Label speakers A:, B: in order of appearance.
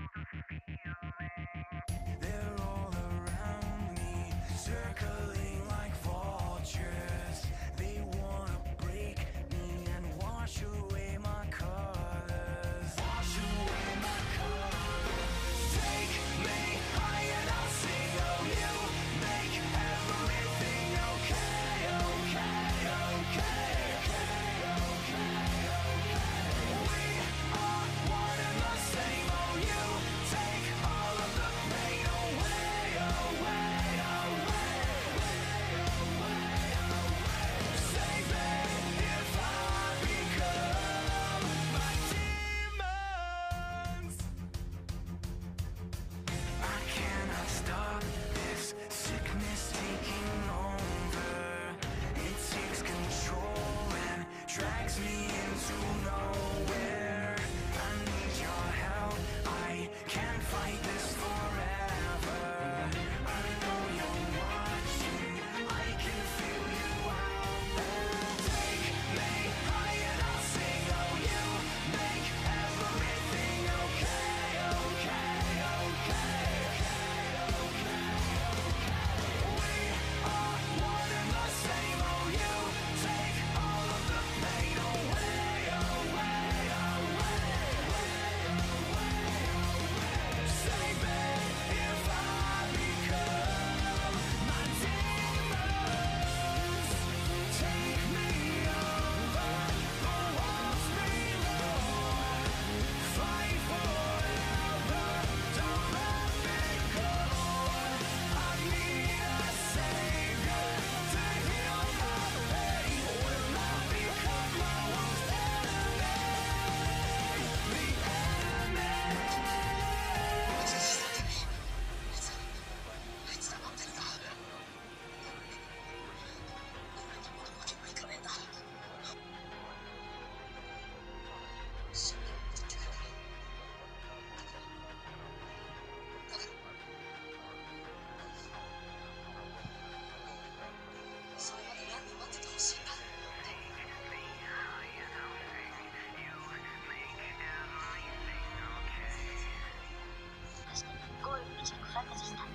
A: They're all around me, circling like vultures. They wanna break me and wash away my colors. Wash away my colors. Take me high and I'll sing. Oh, you make everything okay, okay, okay, okay, okay, okay. We are one and the same. Oh, you take all of the pain away, away, away, away, away. Save me if I become my demons. I cannot stop this sickness taking over. It takes control and drags me into nowhere. I need your help. I can't fight this forever. I know you're watching. I can feel you out there. Take me high and I'll sing. Oh, you make everything okay, okay, okay, okay, okay, okay. We are one and the same. Oh, you take all of the pain away, away, away, away, away. Save me if I become my demons. Take me over the walls below. Fight forever, don't let me go. I need a savior to heal my pain. Will I become my worst enemy? The enemy.
B: あいつら待ってるんだ。俺にも負けはいかねえんだ。死んでも戻ってくるから。だからそれまでランに待っててほしいんだ。確かにゴールの道に腐った時だ。